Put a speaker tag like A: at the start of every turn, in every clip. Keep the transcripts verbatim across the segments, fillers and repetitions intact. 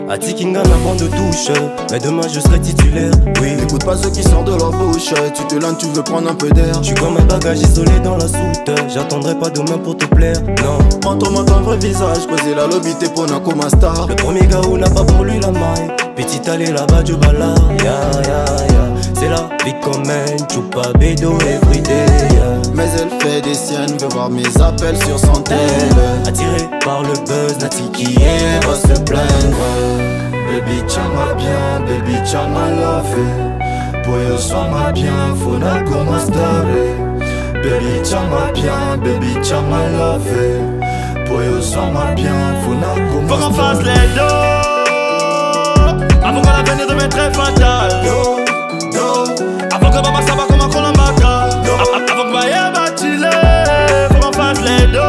A: Atikinga n'a pas de touche, mais demain je serai titulaire. Oui,
B: n'écoute pas ceux qui sortent de leur bouche. Tu te lances, tu veux prendre un peu d'air.
A: je suis comme un bagage isolé dans la soute. J'attendrai pas demain pour te plaire, non.
B: Montre-moi ton vrai visage, poser la lobby, t'es pour comme un star.
A: Le premier gars où n'a pas pour lui la maille. Petit allé là-bas du bala, ya ya ya. C'est la vie qu'on mène, Chupa Bédo everyday, yeah.
B: Mais elle fait des siennes, veut voir mes appels sur son tel.
A: Attiré par le buzz, Nati qui
B: Et va se plaindre. Baby chama bien, baby chama love. Boyo soma bien, fona como stare. Baby chama bien, baby chama love. Boyo soma bien, fona como
C: stare. Faut qu'on fasse les dos avant que l'avenir devienne très fatal.
B: Do, do.
C: Avant que maman sache comment qu'on l'embarque. Avant que Maya batile. Faut qu'on fasse les dos.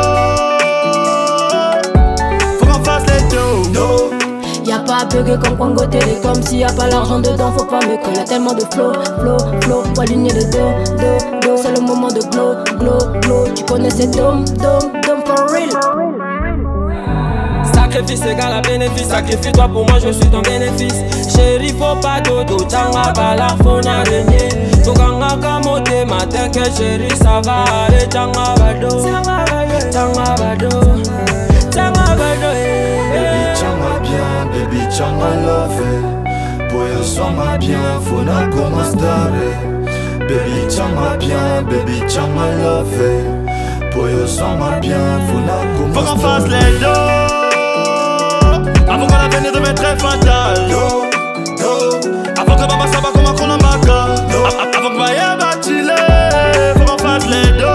C: Faut qu'on fasse les dos.
B: Do.
D: Y'a pas bugué comme Congo Télécom. S'il y a pas l'argent dedans, faut pas me coller. Tellement de flow, flow, flow. Faut aligner le dos, dos, dos. C'est le moment de glow, glow, glow. Tu connais ces dom, dom, dom for real.
E: Sacrifice égale à bénéfice. Sacrifie-toi pour moi, je suis ton bénéfice. Chérie, faut pas dodo. Tchanga bala, faut n'araignée. Tokanga kamote, matin que chérie, ça va aller. Tchanga bado, tchanga bado, tchanga bado.
B: Baby, chama bien, baby, chama love. Boyo soma bien, fona como stare. Baby, chama bien, baby, chama love. Boyo soma bien, fona como
C: stare. Faut qu'on fasse les dos avant que l'avenir devienne très fatal.
B: Do, do.
C: Avant que maman sache comment qu'on l'embarque. Avant que Maya batile. Faut qu'on fasse les dos.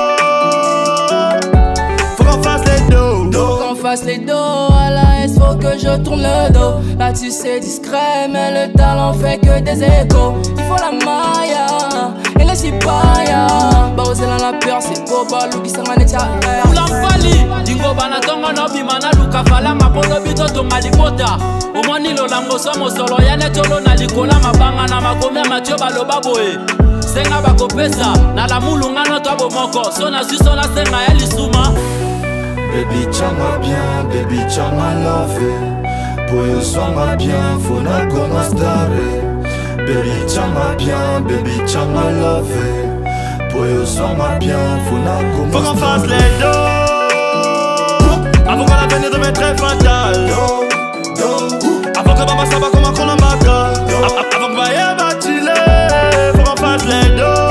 C: Faut qu'on fasse les dos.
E: Faut qu'on fasse les dos. À la S, faut que je tourne le dos. Là tu sais discret, mais le talent fait que des échos. Il faut la maya et les sipaya. Baoze dans la peur, c'est boba, Luki Sanganetia.
F: Oula fali, dingo bana tonga no bimana luka fala mapono bito tonga libota. Omoni lo lango somo solo yane tolo na likola mabanga na makomia matyo baloba boye. Senga bakopesa, na la mulunga no tobo moko. Sona suso na senga ya lisuma.
B: Baby chama bien, baby chama love. Boyo soma bien, fona como stare. Baby chama bien, baby chama love. Boyo soma bien, fona como
C: Faut qu'on fasse les dos avant que l'avenir devienne très fatal.
B: Do, do.
C: Avant que maman sache comment qu'on l'embarque. Avant que Maya batile. Faut qu'on fasse les dos.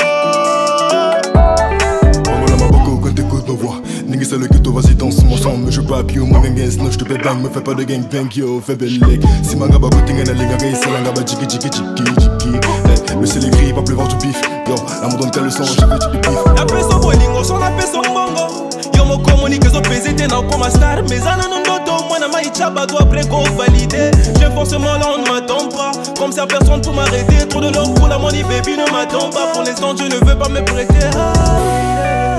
G: Nigga c'est le ghetto, vas-y danse mon sang. Mais je pas plus moi gang gang sinon je te fais bang. Me fais pas de gang bang yo, fais belle leg. Si ma gaba côté n'a les gars, c'est la gaba jiki jiki jiki jiki. Mais c'est les grilles, pas pleuvoir du bif. Yo, la monde donne qu'à le sang, je fais du bif.
C: La peso bolingo, son la peso mongo. Yo mo communique, zo pesé t'es non comme un star. Mais à non dodo, moi na maïchaba doit après qu'on valide. J'ai forcément là on ne m'attend pas. Comme ça personne pour m'arrêter. Trop de l'or pour la money baby ne m'attend pas. Pour l'instant je ne veux pas me prêter.